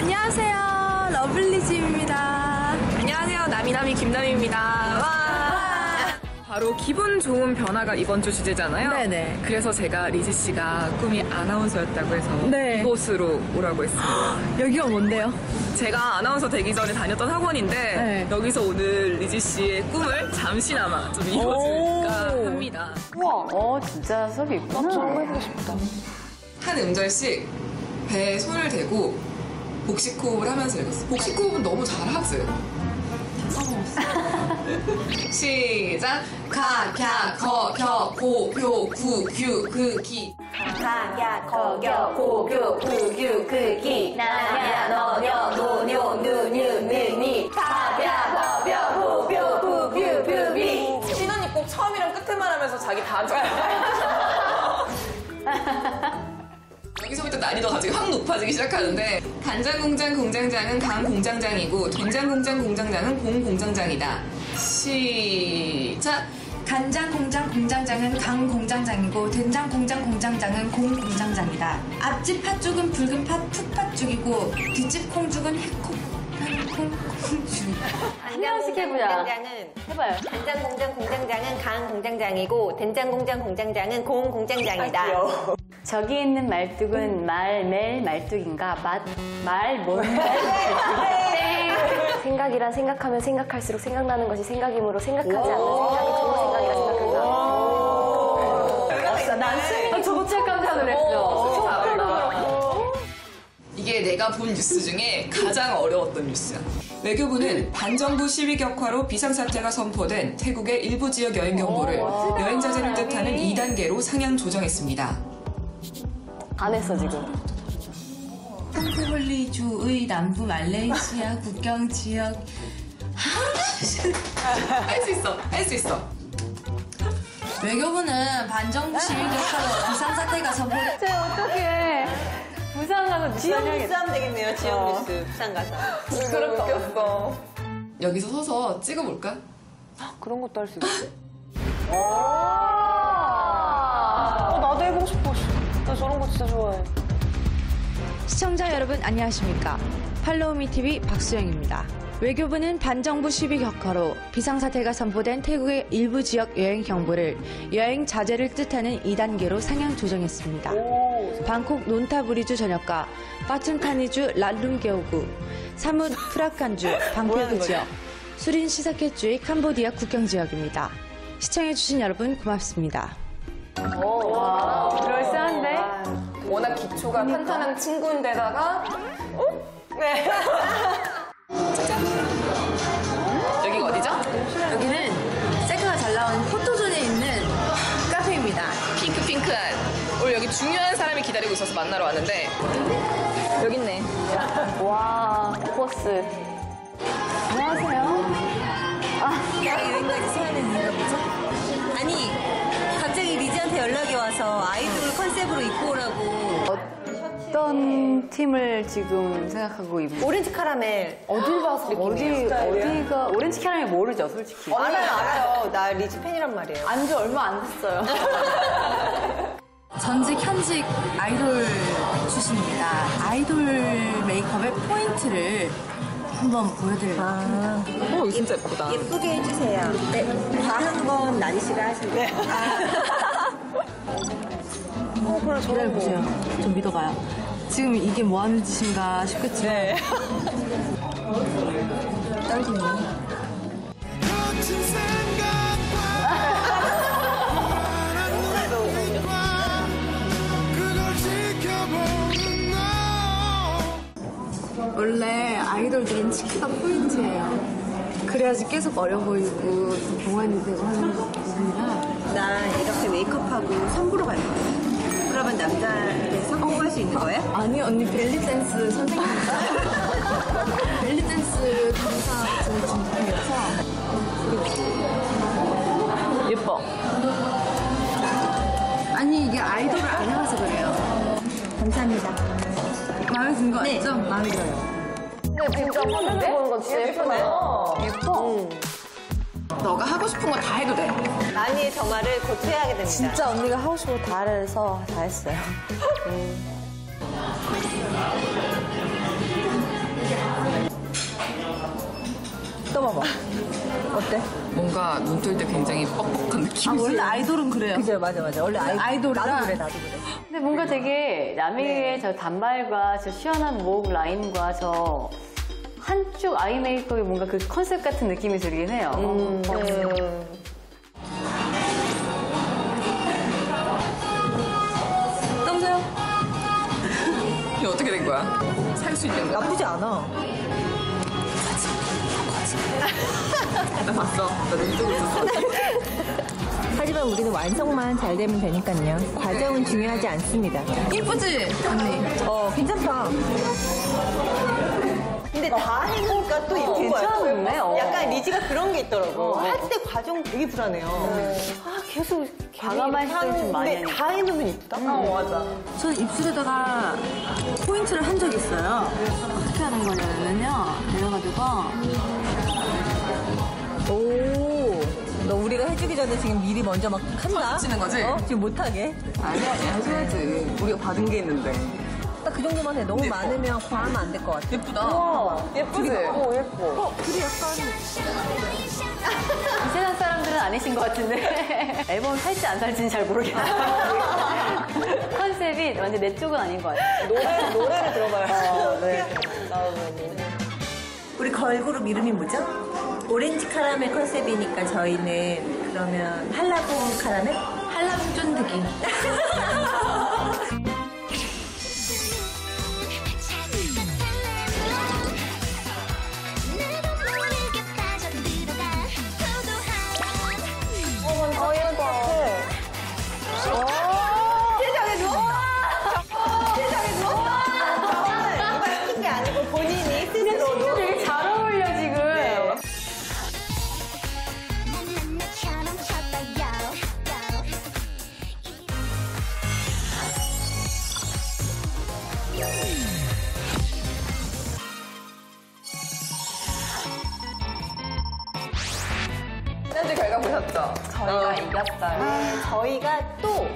안녕하세요. 러블리즈입니다. 안녕하세요. 나미나미 김나미입니다. 와. 바로 기분 좋은 변화가 이번 주 주제잖아요. 네네. 그래서 제가 리지 씨가 꿈이 아나운서였다고 해서 네. 이곳으로 오라고 했습니다. 여기가 뭔데요? 제가 아나운서 되기 전에 다녔던 학원인데 네. 여기서 오늘 리지 씨의 꿈을 잠시나마 좀 이뤄줄까 합니다. 우와, 진짜 수업이 있구나. 정말 해보고 싶다. 한 음절씩 배에 손을 대고 복식호흡을 하면서 읽었어. 복식호흡은 너무 잘하지? 시작! 가, 갸, 거, 겨, 고, 교, 구, 규, 그, 기. 가, 야, 거, 겨, 고, 교, 구, 규, 그, 기. 나, 야, 너, 여, 노, 뇨, 누, 뉴, 느, 니. 가, 야, 거, 벼, 구, 뷰, 구, 뷰, 뷰, 비. 신언니 꼭 처음이랑 끝에만 하면서 자기 다 여기서부터 난이도가 갑자기 확 높아지기 시작하는데 간장공장 공장장은 강 공장장이고 된장공장 공장장은 공 공장장이다. 시작! 간장 공장 공장장은 강 공장장이고 된장 공장 공장장은 공 공장장이다. 앞집 팥죽은 붉은 풋팥죽이고 뒷집 콩죽은 콩죽. 한 명씩 해보자. 공장장은 해봐요. 간장 공장 공장장은 강 공장장이고 된장 공장 공장장은 공 공장장이다. 저기 있는 말뚝은 멜 말뚝인가? 뭔 생각이란 생각하면 생각할수록 생각나는 것이 생각이므로 생각하지 않는 생각이 좋은 생각이라 생각한다. 저거 진짜 깜짝 놀랐죠? 이게 내가 본 뉴스 중에 가장 어려웠던 뉴스야. 외교부는 반정부 시위 격화로 비상사태가 선포된 태국의 일부 지역 여행 경보를 여행 자제를 뜻하는 2단계로 상향 조정했습니다. 안 했어 지금. 콩크홀리주의 남부 말레이시아 국경 지역. 할 수 있어. 할 수 있어. 외교부는 반정부 시위 격화로 비상사태가 선포. 쟤 어떡해. 부산 가서 지역 뉴스 하면 되겠네요. 지역 뉴스. 부산 가서. 그렇게 웃겼어. 여기서 서서 찍어볼까? 그런 것도 할 수 있어. 나도 해보고 싶어. 나 저런 거 진짜 좋아해. 시청자 여러분 안녕하십니까? 팔로우미 TV 박수영입니다. 외교부는 반정부 시위 격화로 비상사태가 선포된 태국의 일부 지역 여행 경보를 여행 자제를 뜻하는 2단계로 상향 조정했습니다. 방콕 논타부리주 전역과 파툰타니주 랄룸게오구, 사뭇 프라칸주 방패구 지역, 수린 시사켓주의 캄보디아 국경 지역입니다. 시청해주신 여러분 고맙습니다. 그럴싸한데? 워낙 기초가 탄탄한 친구인데다가 네. 짜잔. 여기가 어디죠? 여기는 셀카가 잘 나오는 포토존에 있는 카페입니다. 핑크한. 오늘 여기 중요한 사람이 기다리고 있어서 만나러 왔는데 여기 있네. 와, 코스. 안녕하세요. 여기까지 세하는 이유가 뭐죠? 아니, 갑자기 리지한테 연락이 와서 아이돌 컨셉으로 입고 오라고. 어떤 팀을 지금 생각하고 입는? 오렌지 카라멜. 어딜 봐서 어디가 오렌지 캐러멜 모르죠, 솔직히. 알아요. 나 리지 팬이란 말이에요. 안지 얼마 안 됐어요. 전직 현직 아이돌 출신입니다. 아이돌 메이크업의 포인트를 한번 보여드릴게요. 오, 진짜 예쁘다. 예쁘게 해주세요. 네. 과한 건 나니 씨가 하시고. 네. 그래, 기다려보세요. 좀 믿어봐요. 지금 이게 뭐 하는 짓인가 싶겠지만. 네. 떨리네요. 원래 아이돌들은 치크가 포인트예요. 그래야지 계속 어려 보이고 동안이 되고 하는 부분이라. 나 이렇게 메이크업하고 선보러 갈 거야. 그러면 남자한테 성공할 수 있는 거예요? 아니 언니 벨리댄스 선생님이니까 벨리댄스 강사 같은 진행해서 예뻐. 아니 이게 아이돌을 안 해봐서 그래요. 감사합니다. 마음에 든 거 네. 맞죠? 마음에 들어요. 근데 진짜 화면을 보는 건 진짜 예쁘네요. 예뻐. 너가 하고 싶은 거 다 해도 돼. 나니의 정화를 곧 투여하게 됩니다. 진짜 언니가 하고 싶은 거 다 해서 다 했어요. 떠봐봐. 어때? 뭔가 눈 뜰 때 굉장히 뻑뻑한 느낌이. 원래 아이돌은 그래요. 그죠, 맞아. 원래 아이돌이랑 나도 그래. 근데 뭔가 되게 남이의 저 단발과 저 시원한 목 라인과 저 한쪽 아이 메이크업이 뭔가 그 컨셉 같은 느낌이 들긴 해요. 떠보세요. 이게 어떻게 된 거야? 살 수 있는 거야? 나쁘지 않아. 나 봤어. 나 눈 뜨고 있었어. 하지만 우리는 완성만 잘 되면 되니까요. 과정은 중요하지 않습니다. 이쁘지? 언니. 괜찮다. 근데 다 해보니까 또 예쁜 거야. 괜찮네. 약간 리지가 그런 게 있더라고. 할 때 과정 되게 불안해요. 아, 계속 과감할 때는 좀 많이 근데 하니까. 다 해놓으면 이쁘다. 맞아. 저는 입술에다가 포인트를 한 적이 있어요. 어떻게 하는 거냐면요. 내려가지고. 너 우리가 해주기 전에 지금 미리 먼저 막 한다? 치는 거지? 지금 못하게. 아니야, 해줘야지. 우리가 받은 게 있는데. 딱 그 정도만 해. 너무 많으면 과하면 안 될 것 같아. 예쁘다. 예쁘지? 예뻐. 그래, 약간. 이 세상 사람들은 아니신 것 같은데 앨범 살지 안 살지는 잘 모르겠어요. 컨셉이 완전 내 쪽은 아닌 것 같아요. 노래를 들어봐요. 우리 걸그룹 이름이 뭐죠? 오렌지 카라멜 컨셉이니까 저희는 그러면 한라봉 카라멜? 한라봉 쫀득이. 시킨 게 아니고 본인이 스스로도. 되게 잘 어울려 지금. 지난주 결과 보셨죠? 저희가 이겼어요. 저희가 또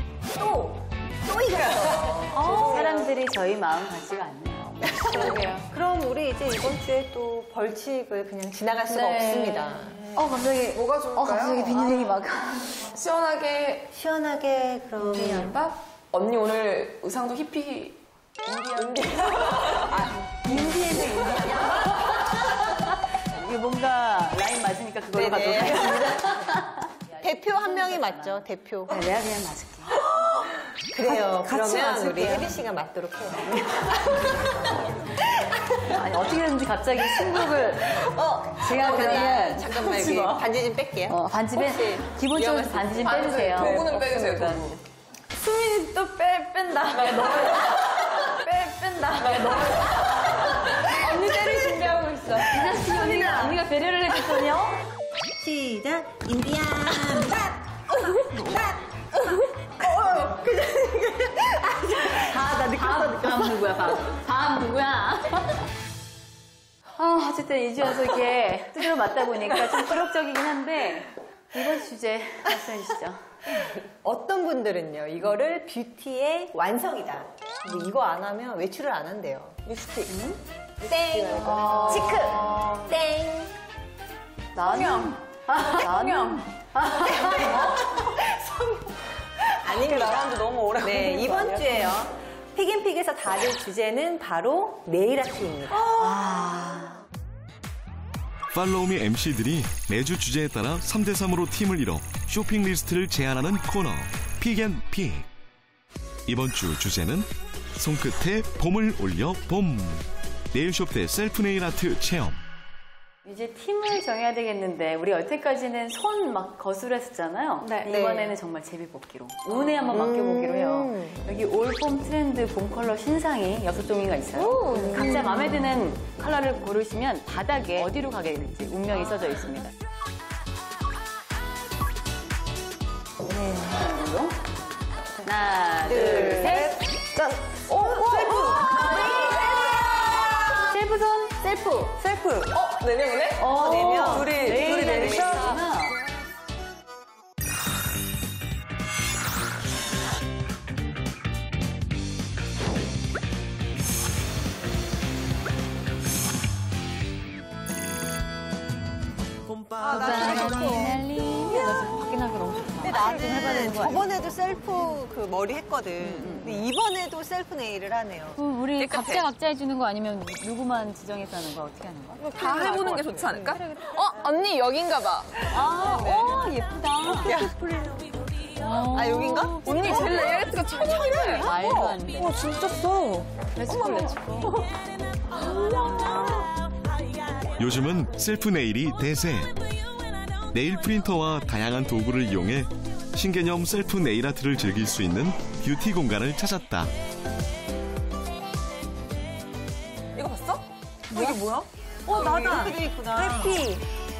이겼어. 사람들이 저희 마음 같지가 않네요. 그럼 우리 이제 이번 주에 또 벌칙을 그냥 지나갈 수가 네. 없습니다. 갑자기 뭐가 좋을까요? 갑자기 비닐이 막. 시원하게 시원하게 그럼 양밥? 언니 오늘 의상도 히피 이게 뭔가 라인 맞으니까 그걸로 가도록 네네. 하겠습니다. 대표 한 명이 맞죠? 대표. 네, 내가 그냥 맞을게. 그래요. 같이 그러면 맞을게요. 우리 혜리 씨가 맞도록 해요. 아니 어떻게든지 갑자기 승부를 제가 그러면 잠깐만 여기 반지 좀 뺄게요. 반집에 기본적으로 반지 좀 빼주세요. 도구는 빼주세요, 도구. 수민이 또 뺀다. 뺀다. 언니 때릴 준비하고 있어. 이나씨 언니가 배려를 해줬더니요. 시작. 인디안. 다음 누구야, 다음 누구야? 어쨌든 이제 와서 이렇게 두드려 맞다 보니까 좀 부력적이긴 한데, 이번 주제 말씀해 주시죠. 어떤 분들은요, 이거를 뷰티의 완성이다. 뭐 이거 안 하면 외출을 안 한대요. 립스틱. 땡. 치크. 땡. 나는. 나는. 아닙니다. 나랑도 너무 오래 네, 이번 주에요. 픽앤픽에서 다룰 주제는 바로 네일 아트입니다. 팔로우미 MC들이 매주 주제에 따라 3대3으로 팀을 이뤄 쇼핑 리스트를 제안하는 코너 픽앤픽. 이번 주 주제는 손끝에 봄을 올려 봄. 네일숍 대 셀프 네일 아트 체험. 이제 팀을 정해야 되겠는데, 우리 여태까지는 손 막 거스렸었잖아요. 이번에는 정말 제비뽑기로. 운에 한번 맡겨보기로 해요. 여기 올봄 트렌드 봄 컬러 신상이 6종이가 있어요. 각자 마음에 드는 컬러를 고르시면 바닥에 어디로 가게 될지 운명이 써져 있습니다. 하나, 둘, 셋. 짠! 셀프 손, 셀프. 네 명이네? 네 명. 둘이 내리셔. 나는 저번에도 셀프 그 머리 했거든. 근데 이번에도 셀프 네일을 하네요. 그럼 우리 각자 해주는 거 아니면 누구만 지정해서 하는 거 어떻게 하는 거야? 다 해보는 게 좋지 않을까? 언니 여긴가 봐. 예쁘다. 아, 여긴가? 언니 젤 레이어트가 천천해. 말도 안 돼. 진짜 써. 렛츠고. 요즘은 셀프 네일이 대세. 네일 프린터와 다양한 도구를 이용해 신개념 셀프 네일 아트를 즐길 수 있는 뷰티 공간을 찾았다. 이거 봤어? 이게 뭐야? 나다. 이렇게 돼 있구나. 해피.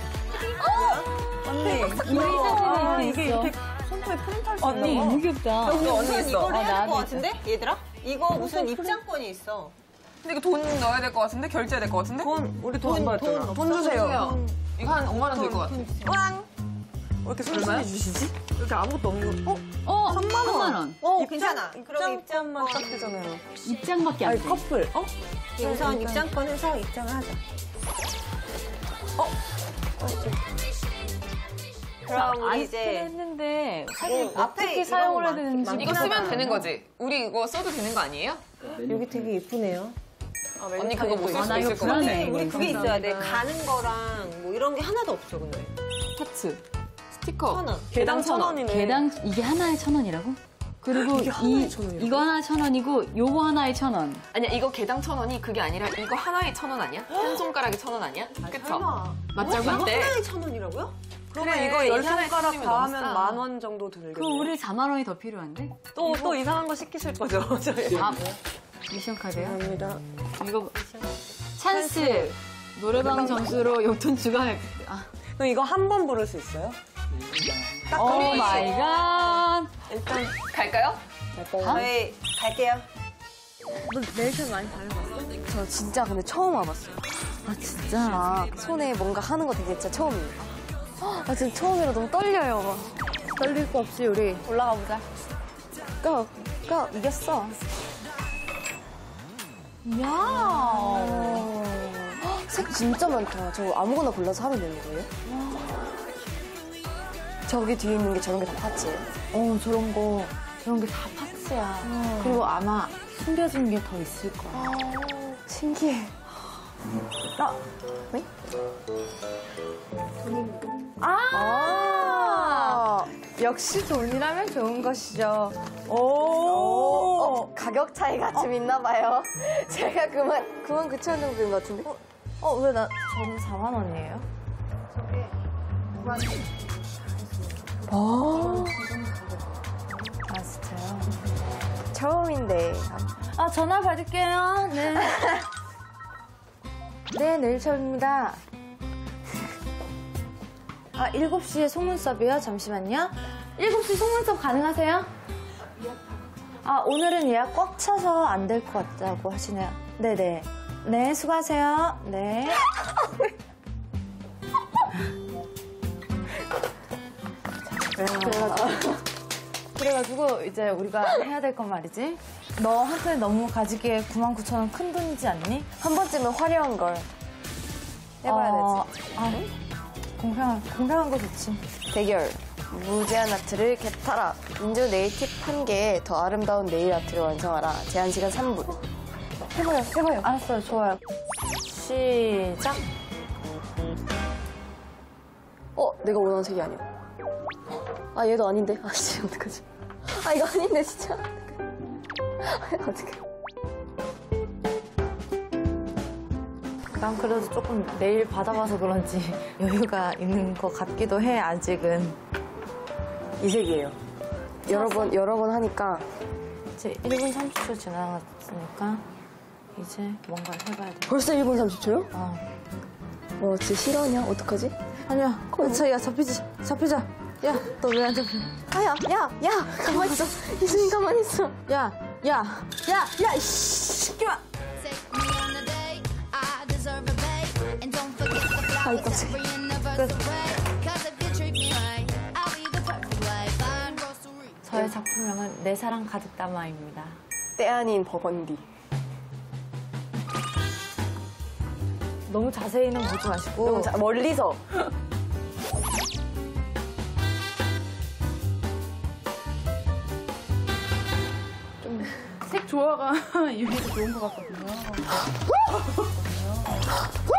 언니. 이게 이렇게 손톱에 프린트 할수 언니 너무 귀엽다. 여기 언니 이거를 해야 나도 될것 같은데? 얘들아? 이거 무슨 입장권이 있어. 근데 이거 돈 넣어야 될 것 같은데? 결제해야 될 것 같은데? 우리 돈 받았잖아. 돈 주세요. 이거 한 5만 원 될 것 같아. 왜 이렇게 손쉽게 주시지? 이렇게 아무것도 없는 거. 3만 원. 괜찮아. 그럼 입장만 딱 되잖아요. 입장밖에 안 돼. 커플. 우선 입장권 해서 입장을 하자. 그럼 우리 아이스크림 이제 했는데 사실 앞에 어떻게 이런 사용을 해야 거 되는지 이거 쓰면 되는 거지? 우리 이거 써도 되는 거 아니에요? 여기 되게 예쁘네요. 언니 그거 못 쓸 수도 있을 것 같아. 불안해. 우리 그게 있어야 돼. 가는 거랑 뭐 이런 게 하나도 없어, 근데. 하트, 스티커, 1,000원. 개당 1,000원. 개당 이게 하나에 1,000원이라고? 그리고 이거 하나에 1,000원이고 요거 하나에 1,000원. 아니야 이거 개당 1,000원이 그게 아니라 이거 하나에 1,000원 아니야? 한 손가락에 1,000원 아니야? 그쵸? 맞자고 이거 한데. 하나에 1,000원이라고요? 그러면 이거 10손가락 다 하면 10,000원 정도 들겠네. 그럼 우리 4만 원이 더 필요한데? 또 이상한 거 시키실 거죠? 저희. 미션 카드요? 감사합니다. 이거 찬스 노래방 점수로 용돈 추가할. 그럼 이거 한 번 부를 수 있어요? 오 마이 갓. 일단 갈까요? 저희 갈게요. 저 진짜 근데 처음 와봤어요. 아 진짜. 손에 뭔가 하는 거 되게 진짜 처음이에요. 아 지금 처음이라 너무 떨려요. 떨릴 거 없이 우리 올라가 보자. 고! 이겼어. 이야. 색 진짜 많다. 저 아무거나 골라서 하면 되는 거예요? 저기 뒤에 있는 게 저런 게 다 파츠예요? 저런 게 다 파츠야. 그리고 아마 숨겨진 게 더 있을 거야. 신기해. 네? 역시 돈이라면 좋은 것이죠. 가격 차이가 좀 있나 봐요. 제가 99,000원 정도인 것 같은데? 왜 저는 4만 원이에요? 아, 진짜요? 처음인데. 전화 받을게요. 네. 네, 네일샵입니다. 7시에 속눈썹이요? 잠시만요. 7시 속눈썹 가능하세요? 오늘은 예약 꽉 차서 안 될 것 같다고 하시네요. 네네. 네, 수고하세요. 네. 그래가지고 이제 우리가 해야 될 건 말이지. 너한테 너무 가지기에 99,000원 큰 돈이지 않니? 한 번쯤은 화려한 걸 해봐야 되지. 공평한 거 좋지. 대결. 무제한 아트를 겟하라. 인조 네일팁 1개 더 아름다운 네일 아트를 완성하라. 제한 시간 3분. 해봐요. 알았어요, 좋아요. 시작. 내가 원하는 색이 아니야. 얘도 아닌데. 진짜 어떡하지? 이거 아닌데, 진짜. 어떡해. 난 그래도 조금 내일 받아봐서 그런지 여유가 있는 것 같기도 해, 아직은. 이 색이에요. 여러 번 하니까. 이제 1분 30초 지나갔으니까 이제 뭔가를 해봐야 돼. 벌써 1분 30초요? 진짜 실화냐? 어떡하지? 아니야, 야, 잡히자. 야, 너 왜 안 잡혀? 야! 가만히 있어. 이수인 가만히 있어. 야, 시끼마! 저의 작품명은 내 사랑 가득 담아입니다. 때 아닌 버건디. 너무 자세히는 보지 마시고 멀리서. 조화가 유리도 좋은 것 같거든요.